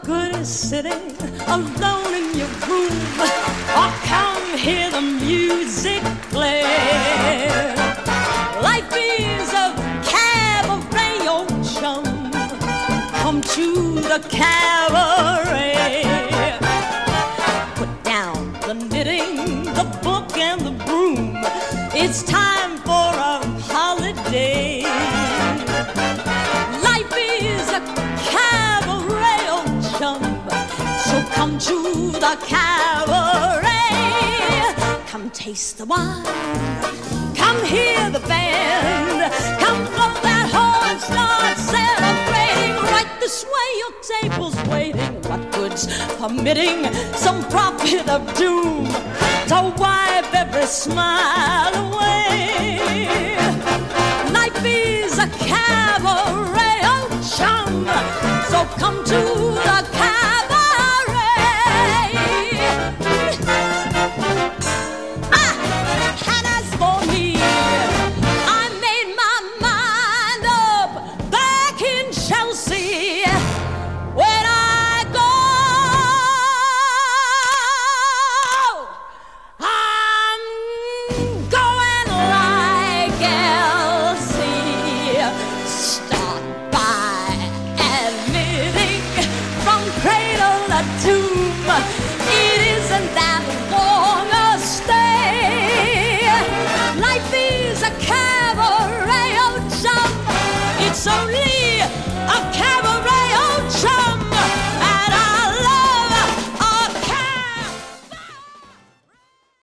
good is sitting alone in your room, or come hear the music play. Life is a cabaret, old chum. Come to the cabaret. Put down the knitting, the book, and the broom. It's time for a holiday. Life is a cabaret, old chum. So come to the cabaret. Come taste the wine. Come hear the band. Come blow that horn, start celebrating. Right this way, your table's waiting. What good's permitting some prophet of doom to wipe every smile away? Life is a cabaret, oh chum. So come to the cabaret. And as for me, I made my mind up back in Chelsea.